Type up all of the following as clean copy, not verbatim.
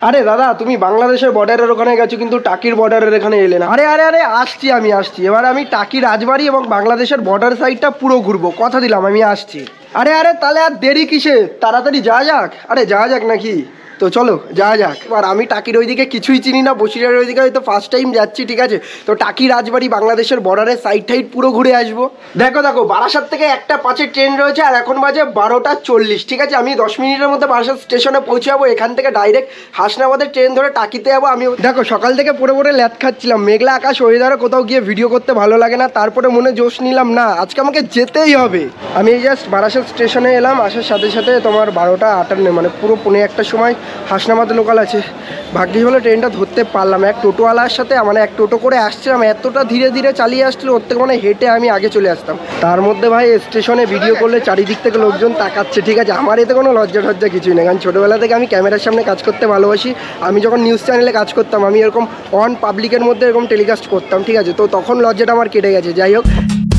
আরে দাদা, তুমি বাংলাদেশের বর্ডারের ওখানে গেছো কিন্তু টাকির বর্ডারের এখানে এলে না। আরে আরে আরে আসছি। এবার আমি টাকি রাজবাড়ি এবং বাংলাদেশের বর্ডার সাইডটা পুরো ঘুরবো, কথা দিলাম আমি আসছি। আরে আরে তাহলে আর দেরি কিসে, তাড়াতাড়ি যাওয়া যাক। আরে যাওয়া যাক নাকি, তো চলো যাওয়া যাক। আর আমি টাকির ওইদিকে কিছুই চিনি না, বসিরহাটের ওইদিকে হয়তো ফার্স্ট টাইম যাচ্ছি, ঠিক আছে। তো টাকি রাজবাড়ি বাংলাদেশের বর্ডারের সাইড টাইড পুরো ঘুরে আসবো। দেখো বারাসাত থেকে 1:05 ট্রেন রয়েছে আর এখন বাজে 12:40, ঠিক আছে। আমি 10 মিনিটের মধ্যে বারাসাত স্টেশনে পৌঁছে যাবো। এখান থেকে ডাইরেক্ট হাসনাবাদের ট্রেন ধরে টাকিতে যাবো। আমি দেখো সকাল থেকে পড়ে ল্যাদ খাচ্ছিলাম, মেঘলা আকাশ ওয়েদারে কোথাও গিয়ে ভিডিও করতে ভালো লাগে না। তারপরে মনে জোশ নিলাম, না আজকে আমাকে যেতেই হবে। আমি এই জাস্ট বারাসাত স্টেশনে এলাম, আসার সাথে সাথে তোমার 12:58 মানে পুরো 1:45 সময় হাসনাবাদ লোকাল আছে। ভাগ্যিস হলো ট্রেনটা ধরতে পারলাম। এক টোটোওয়ালার সাথে মানে এক টোটো করে আসছিলাম, এতটা ধীরে ধীরে চালিয়ে আসছিল, ওর থেকে মানে হেঁটে আমি আগে চলে আসতাম। তার মধ্যে ভাই স্টেশনে ভিডিও করলে চারিদিক থেকে লোকজন তাকাচ্ছে, ঠিক আছে। আমার এতে কোনো লজ্জা টজ্জা কিছুই নেই, কারণ ছোটোবেলা থেকে আমি ক্যামেরার সামনে কাজ করতে ভালোবাসি। আমি যখন নিউজ চ্যানেলে কাজ করতাম আমি এরকম অন পাবলিকের মধ্যে এরকম টেলিকাস্ট করতাম, ঠিক আছে। তো তখন লজ্জাটা আমার কেটে গেছে। যাই হোক,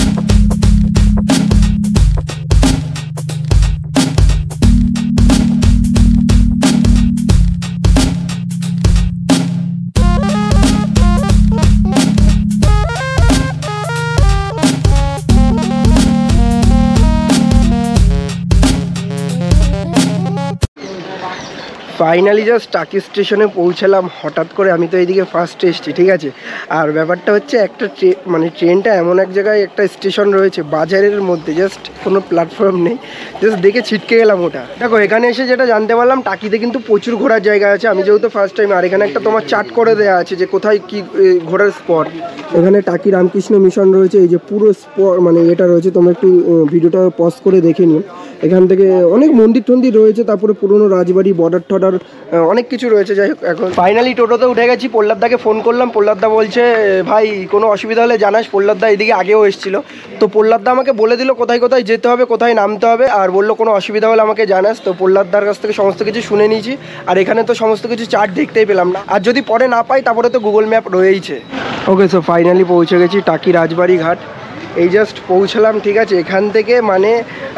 ফাইনালি জাস্ট টাকি স্টেশনে পৌঁছালাম হঠাৎ করে। আমি তো এইদিকে ফার্স্ট এসেছি, ঠিক আছে। আর ব্যাপারটা হচ্ছে একটা মানে ট্রেনটা এমন এক জায়গায় একটা স্টেশন রয়েছে বাজারের মধ্যে, জাস্ট কোনো প্ল্যাটফর্ম নেই, জাস্ট দেখে ছিটকে গেলাম ওটা। দেখো এখানে এসে যেটা জানতে পারলাম, টাকিতে কিন্তু প্রচুর ঘোরার জায়গা আছে। আমি যেহেতু ফার্স্ট টাইম, আর এখানে একটা তোমার চার্ট করে দেওয়া আছে যে কোথায় কি ঘোরার স্পট। এখানে টাকি রামকৃষ্ণ মিশন রয়েছে, এই যে পুরো স্পট মানে এটা রয়েছে। তোমরা একটু ভিডিওটা পজ করে দেখে নিও। এখান থেকে অনেক মন্দির টন্দির রয়েছে, তারপরে পুরোনো রাজবাড়ি, বর্ডার টর্ডার অনেক কিছু রয়েছে। যাই হোক, এখন ফাইনালি টোটোতে উঠে গেছি। প্রহ্লাদদাকে ফোন করলাম, প্রহ্লাদদা বলছে ভাই কোনো অসুবিধা হলে জানাস। প্রহ্লাদদা এদিকে আগেও এসেছিলো, তো প্রহ্লাদদা আমাকে বলে দিল কোথায় কোথায় যেতে হবে, কোথায় নামতে হবে, আর বললো কোনো অসুবিধা হলে আমাকে জানাস। তো প্রহ্লাদদার কাছ থেকে সমস্ত কিছু শুনে নিয়েছি। আর এখানে তো সমস্ত কিছু চার্ট দেখতেই পেলাম না, আর যদি পরে না পাই তারপরে তো গুগল ম্যাপ রয়েইছে। ওকে, সো ফাইনালি পৌঁছে গেছি টাকি রাজবাড়ি ঘাট। এই জাস্ট পৌঁছলাম, ঠিক আছে। এখান থেকে মানে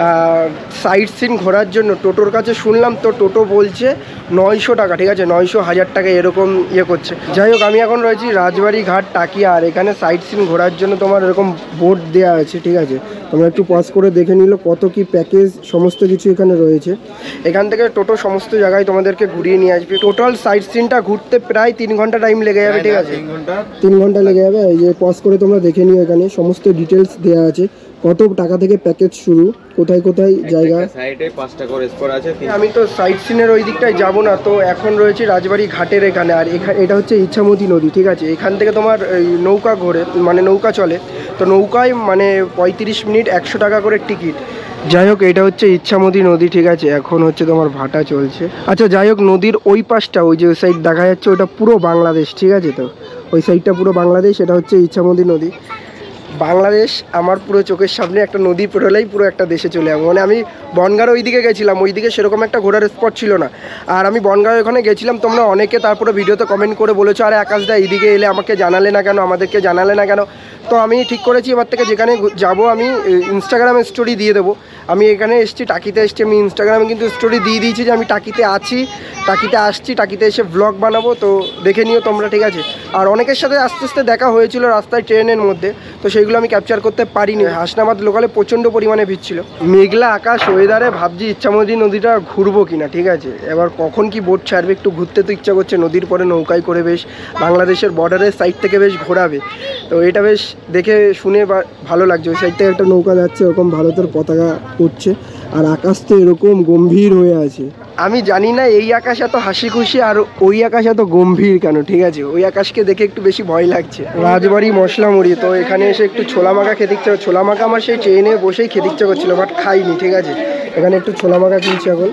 সাইট সিন ঘোরার জন্য টোটোর কাছে শুনলাম, তো টোটো বলছে 900 টাকা, ঠিক আছে। 900 1000 টাকা এরকম ইয়ে করছে। যাই হোক, আমি এখন রয়েছি রাজবাড়ি ঘাট টাকি। আর এখানে সাইট সিন ঘোরার জন্য তোমার এরকম বোর্ড দেওয়া আছে, ঠিক আছে। তোমরা একটু পজ করে দেখে নিল কত কি প্যাকেজ, সমস্ত কিছু এখানে রয়েছে। এখান থেকে টোটো সমস্ত জায়গায় তোমাদেরকে ঘুরিয়ে নিয়ে আসবে। টোটাল সাইট সিনটা ঘুরতে প্রায় 3 ঘন্টা টাইম লেগে যাবে, ঠিক আছে। 3 ঘন্টা লেগে যাবে। এই যে পজ করে তোমরা দেখে নিও, এখানে সমস্ত ডিটেলস দেওয়া আছে, কত টাকা থেকে প্যাকেজ শুরু, কোথায় কোথায় জায়গা। সাইডে 5টা করে স্পট আছে। আমি তো সাইট সিনের ওই দিকটায় যাবো না, তো এখন রয়েছে রাজবাড়ি ঘাটের এখানে। আর এটা হচ্ছে ইচ্ছামতি নদী, ঠিক আছে। এখান থেকে তোমার নৌকা ঘোরে, মানে নৌকা চলে। তো নৌকায় মানে 35 মিনিট 100 টাকা করে টিকিট। যাই হোক, এটা হচ্ছে ইচ্ছামতি নদী, ঠিক আছে। এখন হচ্ছে তোমার ভাটা চলছে। আচ্ছা যাই হোক, নদীর ওই পাশটা, ওই যে সাইড দেখা যাচ্ছে, ওটা পুরো বাংলাদেশ, ঠিক আছে। তো ওই সাইডটা পুরো বাংলাদেশ। এটা হচ্ছে ইচ্ছামতি নদী। বাংলাদেশ আমার পুরো চোখের সামনে, একটা নদী পেরোলেই পুরো একটা দেশে চলে যাবো। মানে আমি বনগাঁর ওইদিকে গেছিলাম, ওইদিকে সেরকম একটা ঘোরার স্পট ছিল না। আর আমি বনগাঁর ওখানে গেছিলাম, তোমরা অনেকে তারপরে ভিডিওতে কমেন্ট করে বলেছো, আরে আকাশদা এইদিকে এলে আমাকে জানালে না কেন, আমাদেরকে জানালে না কেন। তো আমি ঠিক করেছি এবার থেকে যেখানে যাব আমি ইনস্টাগ্রামে স্টোরি দিয়ে দেবো। আমি এখানে এসেছি, টাকিতে এসেছি, আমি ইনস্টাগ্রামে কিন্তু স্টোরি দিয়ে দিয়েছি যে আমি টাকিতে আছি, টাকিতে আসছি, টাকিতে এসে ব্লগ বানাবো। তো দেখে নিও তোমরা, ঠিক আছে। আর অনেকের সাথে আস্তে আস্তে দেখা হয়েছিল রাস্তায় ট্রেনের মধ্যে, তো সেইগুলো আমি ক্যাপচার করতে পারিনি। হাসনাবাদ লোকালে প্রচণ্ড পরিমাণে ভিড় ছিল। মেঘলা আকাশ ওয়েদারে ভাবছি ইচ্ছামতি নদীটা ঘুরবো কিনা, ঠিক আছে। এবার কখন কি বোট ছাড়বে, একটু ঘুরতে তো ইচ্ছা করছে। নদীর পরে নৌকায় করে বেশ বাংলাদেশের বর্ডারের সাইড থেকে বেশ ঘোরাবে, তো এটা বেশ দেখে শুনে ভালো লাগছে। ওই সাইড থেকে একটা নৌকা যাচ্ছে, এরকম ভারতের পতাকা উঠছে, আর আকাশ তো এরকম গম্ভীর হয়ে আছে। আমি জানি না এই আকাশ এত হাসি খুশি আর ওই আকাশ এত গম্ভীর কেন, ঠিক আছে। ওই আকাশকে দেখে একটু বেশি ভয় লাগছে। রাজবাড়ি মশলা মুড়ি, তো এখানে এসে একটু ছোলা মাখা খেতে ইচ্ছে। ছোলা মাখা আমার সেই ট্রেনে বসেই খেতে ইচ্ছে করছিল, বাট খাইনি, ঠিক আছে। এখানে একটু ছোলা মাখা কিনছি এখন।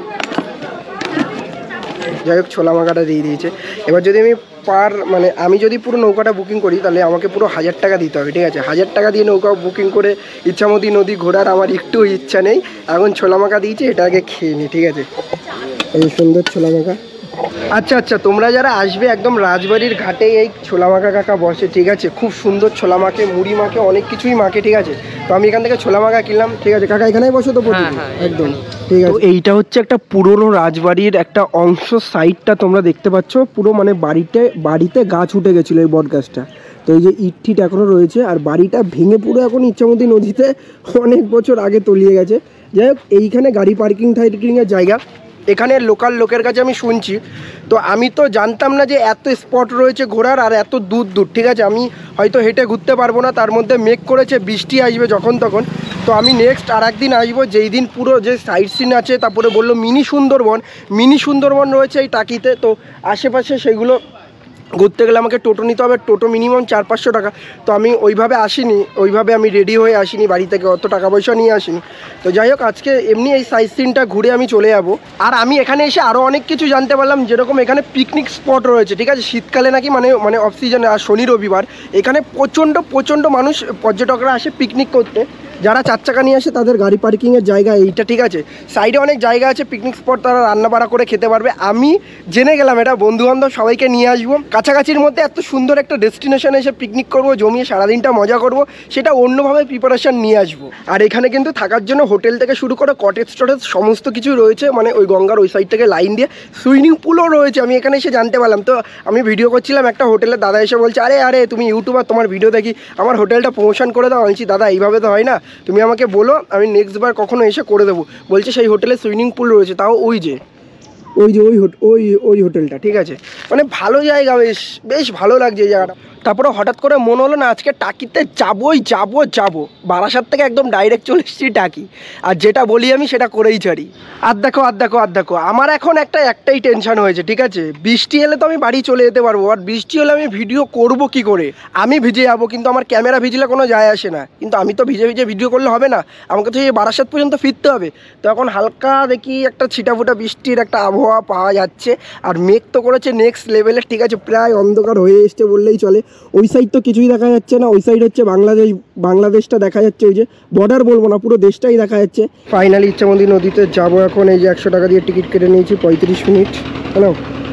যাই হোক, ছোলা মাখাটা দিয়ে দিয়েছে। এবার যদি আমি মানে আমি যদি পুরো নৌকাটা বুকিং করি তাহলে আমাকে পুরো 1000 টাকা দিতে হবে, ঠিক আছে। 1000 টাকা দিয়ে নৌকা বুকিং করে ইচ্ছামতি নদী ঘোরার আমার একটু ইচ্ছা নেই। এখন ছোলা মাখা দিয়েছে, এটা আগে খেয়ে নিই, ঠিক আছে। এই সুন্দর ছোলা মাখা। আচ্ছা আচ্ছা, তোমরা যারা আসবে একদম রাজবাড়ির ঘাটে এই ছোলা মাখা কাকা বসে, ঠিক আছে, খুব সুন্দর ছোলা মাখে, মুড়ি মাখে, অনেক কিছুই মাখে, ঠিক আছে। তো আমি এখান থেকে ছোলা মাখা কিনলাম, ঠিক আছে কাকা, এখানেই বসো তো প্রতিদিন? একদম ঠিক আছে। এইটা হচ্ছে একটা পুরনো রাজবাড়ির একটা অংশ, সাইডটা তোমরা দেখতে পাচ্ছ পুরো, মানে বাড়িতে গাছ উঠে গেছিলো এই বট গাছটা, তো এই যে ইট ঠিট এখনও রয়েছে, আর বাড়িটা ভেঙে পুরো এখন ইচ্ছামতি নদীতে অনেক বছর আগে তলিয়ে গেছে। যাই হোক, এইখানে গাড়ি পার্কিংয়ের জায়গা, এখানে লোকাল লোকের কাছে আমি শুনছি, তো আমি তো জানতাম না যে এত স্পট রয়েছে ঘোরার আর এত দূর দূর, ঠিক আছে। আমি হয়তো হেঁটে ঘুরতে পারবো না, তার মধ্যে মেঘ করেছে, বৃষ্টি আসবে যখন তখন। তো আমি নেক্সট আর একদিন আসবো, যেই দিন পুরো যে সাইট সিন আছে, তারপরে বললো মিনি সুন্দরবন রয়েছে এই টাকিতে, তো আশেপাশে সেগুলো ঘুরতে গেলে আমাকে টোটো নিতে হবে, টোটো মিনিমাম 400-500 টাকা। তো আমি ওইভাবে আসিনি, ওইভাবে আমি রেডি হয়ে আসিনি, বাড়ি থেকে অত টাকা পয়সা নিয়ে আসিনি। তো যাই হোক, আজকে এমনি এই সাইট সিনটা ঘুরে আমি চলে যাব। আর আমি এখানে এসে আরও অনেক কিছু জানতে পারলাম, যেরকম এখানে পিকনিক স্পট রয়েছে, ঠিক আছে, শীতকালে নাকি মানে অফ সিজনে আর শনি রবিবার এখানে প্রচণ্ড মানুষ পর্যটকরা আসে পিকনিক করতে। যারা 4 চাকা নিয়ে আসে তাদের গাড়ি পার্কিংয়ের জায়গা এইটা, ঠিক আছে। সাইডে অনেক জায়গা আছে পিকনিক স্পট, তারা রান্না বাড়া করে খেতে পারবে। আমি জেনে গেলাম এটা, বন্ধুবান্ধব সবাইকে নিয়ে আসবো, কাছাকাছির মধ্যে এত সুন্দর একটা ডেস্টিনেশনে এসে পিকনিক করবো, জমিয়ে সারাদিনটা মজা করব, সেটা অন্যভাবে প্রিপারেশান নিয়ে আসবো। আর এখানে কিন্তু থাকার জন্য হোটেল থেকে শুরু করে কটেজ টটেজ সমস্ত কিছু রয়েছে, মানে ওই গঙ্গার ওই সাইড থেকে লাইন দিয়ে সুইমিং পুলও রয়েছে। আমি এখানে এসে জানতে পারলাম। তো আমি ভিডিও করছিলাম, একটা হোটেলের দাদা এসে বলছে, আরে তুমি ইউটিউবার, তোমার ভিডিও দেখি, আমার হোটেলটা প্রমোশন করে দাও। বলছি দাদা এইভাবে তো হয় না, তুমি আমাকে বলো, আমি নেক্সট বার কখনো এসে করে দেবো। বলছে সেই হোটেলে সুইমিং পুল রয়েছে, তাও ওই হোটেলটা, ঠিক আছে। মানে ভালো জায়গা, বেশ ভালো লাগছে এই জায়গাটা। তারপরে হঠাৎ করে মনে হলো না আজকে টাকিতে যাবো। বারাসাত থেকে একদম ডাইরেক্ট চলে এসেছি টাকি, আর যেটা বলি আমি সেটা করেই ছাড়ি। আর দেখো আমার এখন একটাই টেনশন হয়েছে, ঠিক আছে। বৃষ্টি এলে তো আমি বাড়ি চলে যেতে পারবো, আর বৃষ্টি হলে আমি ভিডিও করব কি করে? আমি ভিজে যাবো, কিন্তু আমার ক্যামেরা ভিজলে কোনো যায় আসে না, কিন্তু আমি তো ভিজে ভিডিও করলে হবে না, আমাকে তো এই বারাসাত পর্যন্ত ফিরতে হবে। তো এখন হালকা দেখি একটা ছিটাফুটা বৃষ্টির একটা আবহাওয়া পাওয়া যাচ্ছে, আর মেঘ তো করেছে নেক্সট লেভেলের, ঠিক আছে, প্রায় অন্ধকার হয়ে এসছে বললেই চলে। ওই সাইড তো কিছুই দেখা যাচ্ছে না, ওই সাইড হচ্ছে বাংলাদেশটা দেখা যাচ্ছে, ওই যে বর্ডার বলবো না, পুরো দেশটাই দেখা যাচ্ছে। ফাইনালি ইচ্ছামতি নদীতে যাবো এখন। এই যে 100 টাকা দিয়ে টিকিট কেটে নিয়েছি, 35 মিনিট। হ্যালো,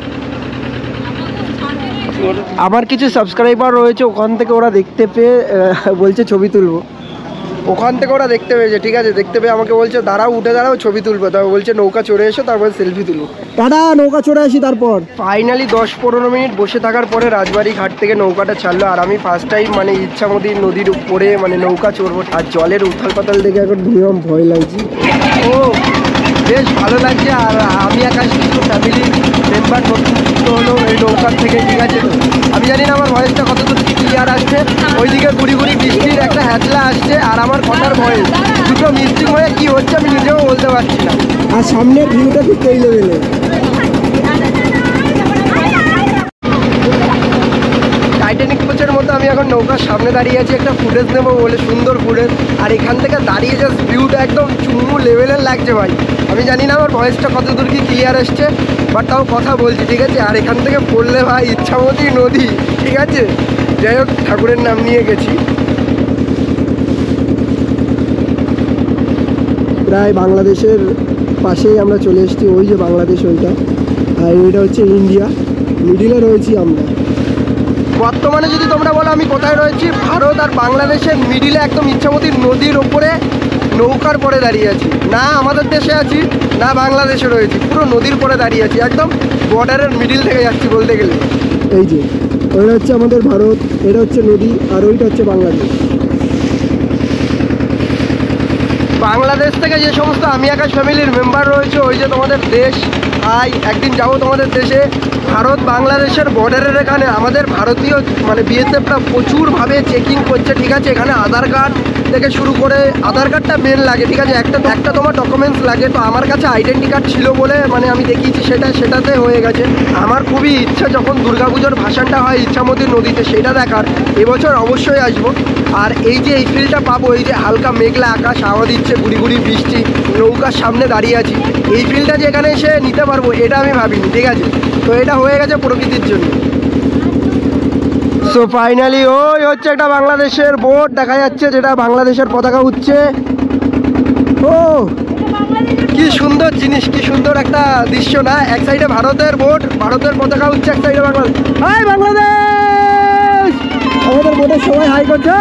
আমার কিছু সাবস্ক্রাইবার রয়েছে, ওখান থেকে ওরা দেখতে পেয়ে বলছে ছবি তুলবো, ওখান থেকে ওরা দেখতে পেয়েছে, ঠিক আছে। দেখতে পেয়ে আমাকে বলছে উঠে দাঁড়াও ছবি তুলবো, তারপর বলছে নৌকা চড়ে এসো, তারপরে সেলফি তুলবো। নৌকা চড়ে আসি। তারপর ফাইনালি 10-15 মিনিট বসে থাকার পরে রাজবাড়ি ঘাট থেকে নৌকাটা ছাড়লো, আর আমি ফার্স্ট টাইম মানে ইচ্ছামতি নদীর উপরে মানে নৌকা চড়বো, আর জলের উথাল পাতাল দেখে এখন ভীষণ ভয় লাগছে। ও বেশ ভালো লাগছে। আর আমি আকাশ কিছু ফ্যামিলি মেম্বার নতুন যুক্ত হলো এই নৌকার থেকে, ঠিক আছে। তো আমি জানি না আমার ভয়েসটা কতদূর ক্লিয়ার আসছে, ওইদিকে গুড়ি বৃষ্টির একটা হ্যাচলা আসছে, আর আমার কথার ভয়েস দুটো মিক্সিং হয়ে কি হচ্ছে আমি নিজেও বলতে পারছি না। আর সামনের ভিউটা ঠিক এই লেভেলে। টাইটানিক কোচের মতো আমি এখন নৌকার সামনে দাঁড়িয়ে আছি, একটা ফুটেজ নেবো বলে, সুন্দর ফুটেজ। আর এখান থেকে দাঁড়িয়ে জাস্ট ভিউটা একদম চুমু লেভেলের লাগছে ভাই। আমি জানি না আমার ভয়েসটা কতদূর কি ক্লিয়ার আসছে, বাট তাও কথা বলছি, ঠিক আছে। আর এখান থেকে পড়লে ভাই ইচ্ছামতি নদী, ঠিক আছে। যাই হোক, ঠাকুরের নাম নিয়ে গেছি। প্রায় বাংলাদেশের পাশেই আমরা চলে এসেছি, ওই যে বাংলাদেশ ওইটা, আর ওইটা হচ্ছে ইন্ডিয়া, মিডিলে রয়েছি আমরা। বর্তমানে যদি তোমরা বলো আমি কোথায় রয়েছি, ভারত আর বাংলাদেশের মিডিলে, একদম ইচ্ছামতি নদীর ওপরে নৌকার পরে দাঁড়িয়ে আছি। না আমাদের দেশে আছি, না বাংলাদেশে রয়েছি, পুরো নদীর পরে দাঁড়িয়ে আছি, একদম বর্ডারের মিডিল থেকে যাচ্ছি বলতে গেলে। এই যে ওইটা হচ্ছে আমাদের ভারত, এটা হচ্ছে নদী, আর ওইটা হচ্ছে বাংলাদেশ। বাংলাদেশ থেকে যে সমস্ত আমি আকাশ ফ্যামিলির মেম্বার রয়েছে, ওই যে তোমাদের দেশ, ভাই একদিন যাবো তোমাদের দেশে। ভারত বাংলাদেশের বর্ডারের এখানে আমাদের ভারতীয় মানে বিএসএফরা প্রচুরভাবে চেকিং করছে, ঠিক আছে। এখানে আধার কার্ড থেকে শুরু করে, আধার কার্ডটা মেন লাগে, ঠিক আছে, একটা তোমার ডকুমেন্টস লাগে। তো আমার কাছে আইডেন্টি কার্ড ছিল বলে মানে আমি দেখিয়েছি, সেটাতে হয়ে গেছে। আমার খুবই ইচ্ছা যখন দুর্গাপুজোর ভাসানটা হয় ইচ্ছামতি নদীতে, সেটা দেখার। এবছর অবশ্যই আসবো। আর এই যে এই ফিলটা পাবো, এই যে হালকা মেঘলা আকাশ, হাওয়া দিচ্ছে, গুড়ি বৃষ্টি, নৌকার সামনে দাঁড়িয়ে আছি, এই ফিলটা যে এখানে এসে নিতে পারবো এটা আমি ভাবিনি, ঠিক আছে। তো এটা হয়ে গেছে প্রকৃতির জন্য। সো ফাইনালি ওই হচ্ছে একটা বাংলাদেশের বোট দেখা যাচ্ছে, যেটা বাংলাদেশের পতাকা উঠছে। ও কি সুন্দর জিনিস, কি সুন্দর একটা দৃশ্য না? এক সাইডে ভারতের বোট, ভারতের পতাকা উঠছে, এক সাইডে বাংলাদেশ। হাই বাংলাদেশ! আমাদের বোটের সবাই হাই করছে।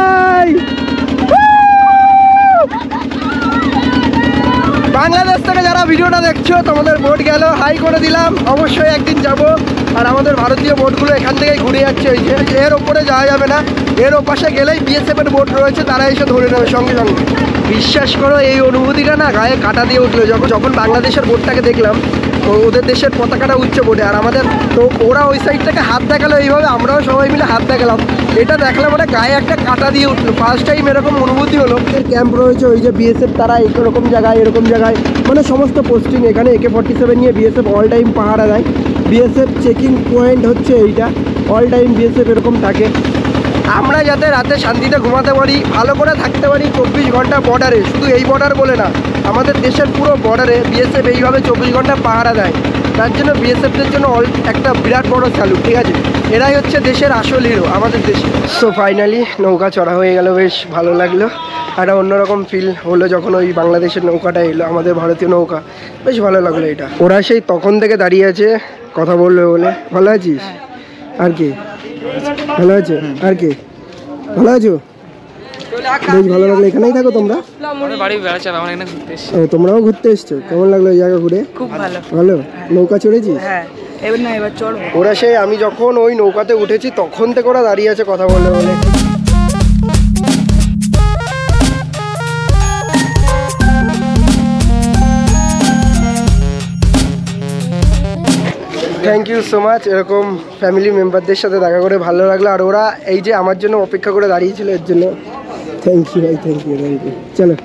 বাংলাদেশ থেকে যারা ভিডিওটা দেখছো, তোমাদের বোট গেল, হাই করে দিলাম। অবশ্যই একদিন যাব। আর আমাদের ভারতীয় বোটগুলো এখান থেকেই ঘুরে যাচ্ছে। ওই যে এর ওপরে যাওয়া যাবে না, এর ওপাশে গেলেই বিএসএফ এর বোট রয়েছে, তারা এসে ধরে নেবে সঙ্গে সঙ্গে। বিশ্বাস করো, এই অনুভূতিটা না গায়ে কাটা দিয়ে উঠলো যখন বাংলাদেশের বোটটাকে দেখলাম। তো ওদের দেশের পতাকাটা উচ্চ বোটে, আর আমাদের তো ওরা ওই সাইড থেকে হাত দেখালো এইভাবে, আমরাও সবাই মিলে হাত দেখালাম। এটা দেখলাম মানে গায়ে একটা কাটা দিয়ে উঠলো। ফার্স্ট টাইম এরকম অনুভূতি হলো। ক্যাম্প রয়েছে ওই যে বিএসএফ, তারা এরকম জায়গায় মানে সমস্ত পোস্টিং। এখানে AK-47 নিয়ে বিএসএফ অল টাইম পাহারা দেয়। বিএসএফ চেকিং পয়েন্ট হচ্ছে এইটা, অল টাইম বিএসএফ এরকম থাকে। আমরা যাতে রাতে শান্তিতে ঘুমাতে পারি, ভালো করে থাকতে পারি 24 ঘন্টা বর্ডারে, শুধু এই বর্ডার বলে না, আমাদের দেশের পুরো বর্ডারে বিএসএফ এইভাবে 24 ঘন্টা পাহারা দেয়। তার জন্য বিএসএফদের জন্য একটা বিরাট বড় স্যালুট, ঠিক আছে? এরাই হচ্ছে দেশের আসল হিরো আমাদের দেশে। সো ফাইনালি নৌকা চড়া হয়ে গেল, বেশ ভালো লাগলো। একটা অন্যরকম ফিল হলো যখন ওই বাংলাদেশের নৌকাটা এলো, আমাদের ভারতীয় নৌকা, বেশ ভালো লাগলো এটা। ওরা সেই তখন থেকে দাঁড়িয়ে আছে কথা বলবে বলে। ভালো আছিস? আর কি ভালো আছে? আর কি ভালো আছো? বেশ ভালো লাগলো। এখানেই থাকো তোমরা? তোমরাও ঘুরতে এসছো? কেমন লাগলো এই জায়গা ঘুরে? খুব ভালো। ভালো? নৌকা চড়েছিস? হ্যাঁ, এবার না এবার চড়বো। ওরা সেই আমি যখন ওই নৌকাতে উঠেছি তখন থেকে ওরা দাঁড়িয়ে আছে কথা বলবে বলে। Thank you so much. এরকম ফ্যামিলি মেম্বারদের সাথে দেখা করে ভালো লাগলো। আর ওরা এই যে আমার জন্য অপেক্ষা করে দাঁড়িয়েছিল, এর জন্য থ্যাংক ইউ ভাই, থ্যাংক ইউ। চলো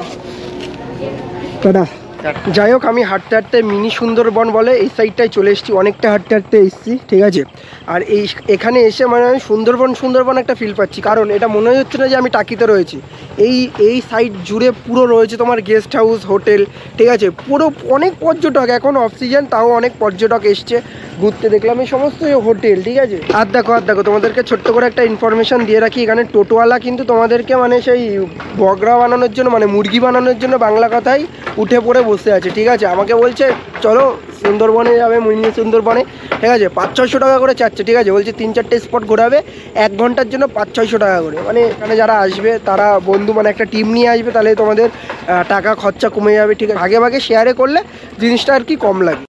টাটা। যাই হোক, আমি হাঁটতে হাঁটতে মিনি সুন্দরবন বলে এই সাইডটায় চলে এসেছি। অনেকটা হাঁটতে হাঁটতে এসেছি, ঠিক আছে? আর এখানে এসে মানে আমি সুন্দরবন একটা ফিল পাচ্ছি। কারণ এটা মনে হচ্ছে না যে আমি টাকিতে রয়েছি। এই সাইড জুড়ে পুরো রয়েছে তোমার গেস্ট হাউস, হোটেল, ঠিক আছে? পুরো অনেক পর্যটক, এখন অফ সিজন, তাও অনেক পর্যটক এসছে ঘুরতে। দেখলাম এই সমস্ত হোটেল, ঠিক আছে? আর দেখো তোমাদেরকে ছোট্ট করে একটা ইনফরমেশন দিয়ে রাখি। এখানে টোটোওয়ালা কিন্তু তোমাদেরকে মানে সেই বগরা বানানোর জন্য, মানে মুরগি বানানোর জন্য বাংলা কথাই উঠে পড়ে বসে আছে, ঠিক আছে? আমাকে বলছে চলো সুন্দরবনে যাবে, মিনি সুন্দরবনে, ঠিক আছে? 500-600 টাকা করে চাচ্ছে, ঠিক আছে? বলছে 3-4টে স্পট ঘোরাবে, 1 ঘন্টার জন্য 500-600 টাকা করে। মানে এখানে যারা আসবে তারা বন্ধু, মানে একটা টিম নিয়ে আসবে, তাহলে তোমাদের টাকা খরচা কমে যাবে, ঠিক আছে? ভাগে ভাগে শেয়ারে করলে জিনিসটা আর কি কম লাগে।